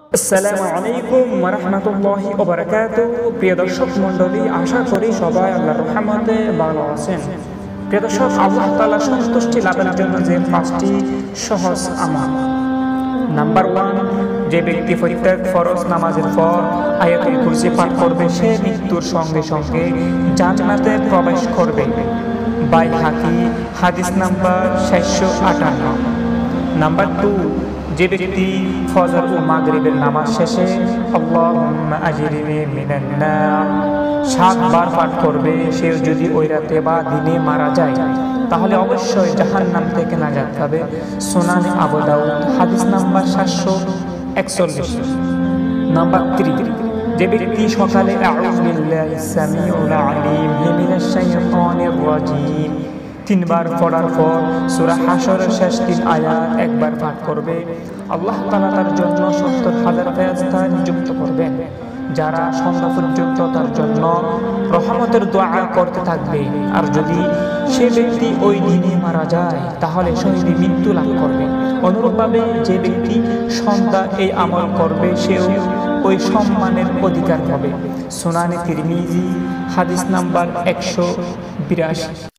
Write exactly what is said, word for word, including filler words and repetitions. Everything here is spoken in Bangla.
আসসালামু আলাইকুম ওয়া রাহমাতুল্লাহি ওয়া বারাকাতুহু। প্রিয় দর্শক মণ্ডলী, আশা করি সবাই আল্লাহর রহমতে ভালো আছেন। প্রিয় দর্শক, আল্লাহ তাআলার সন্তুষ্টি লাভের জন্য যে পাঁচটি সহজ আমল। নাম্বার ওয়ান, যে ব্যক্তি প্রত্যেক ফরজ নামাজের পর আয়াতুল কুরসি পাঠ করবে সে মৃত্যুর সঙ্গে সঙ্গে জান্নাতে প্রবেশ করবে। বাইহাকি হাদিস নাম্বার সাতশো আটান্ন। নাম্বার টু, যে ব্যক্তি ফজর ও মাগরিবের নামাজ শেষে আল্লাহুম্মা আজরিনি মিনান নার সাতবার পাঠ করবে, সে যদি ওই রাতে বা দিনে মারা যায় তাহলে অবশ্যই জাহান্নাম থেকে নাজাত পাবে। সুনানে আবু দাউদ হাদিস নাম্বার সাতশো একচল্লিশ। নাম্বার থ্রি, যে ব্যক্তি সকালে আউযু বিল্লাহিস সামিউল আলিম মিনাশ শাইতানির রাজিম তিনবার পড়ার পর সূরা হাশরের শেষ তিন আয়াত একবার পাঠ করবে, আল্লাহ তাআলা তার জন্য সত্তর হাজার ফেরেশতা নিযুক্ত করবেন, যারা সন্ধ্যা পর্যন্ত তার জন্য রহমতের দোয়া করতে থাকবে। আর যদি সে ব্যক্তি ওই দিনে মারা যায় তাহলে শহীদ মৃত্যু লাভ করবে। অনুরূপভাবে যে ব্যক্তি সন্ধ্যা এই আমল করবে সেও ওই সম্মানের অধিকার হবে। সুনানে তিরমিজি হাদিস নাম্বার একশো বিরাশি।